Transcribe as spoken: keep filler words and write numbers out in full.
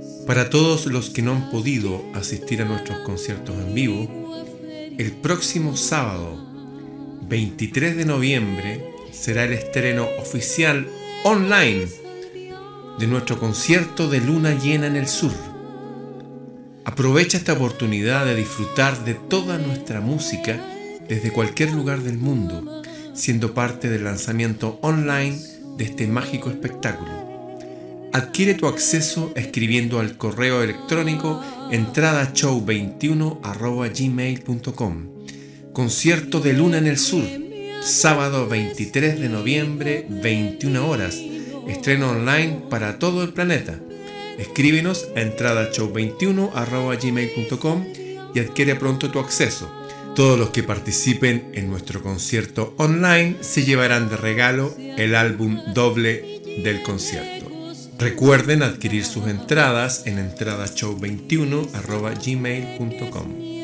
Para todos los que no han podido asistir a nuestros conciertos en vivo, el próximo sábado, veintitrés de noviembre, será el estreno oficial online de nuestro concierto de Luna Llena en el Sur. Aprovecha esta oportunidad de disfrutar de toda nuestra música desde cualquier lugar del mundo, siendo parte del lanzamiento online de este mágico espectáculo. Adquiere tu acceso escribiendo al correo electrónico entrada show veintiuno arroba gmail punto com. Concierto de Luna en el Sur, sábado veintitrés de noviembre, veintiuna horas. Estreno online para todo el planeta. Escríbenos a entrada show veintiuno arroba gmail punto com y adquiere pronto tu acceso. Todos los que participen en nuestro concierto online se llevarán de regalo el álbum doble del concierto. Recuerden adquirir sus entradas en entrada show veintiuno arroba gmail punto com.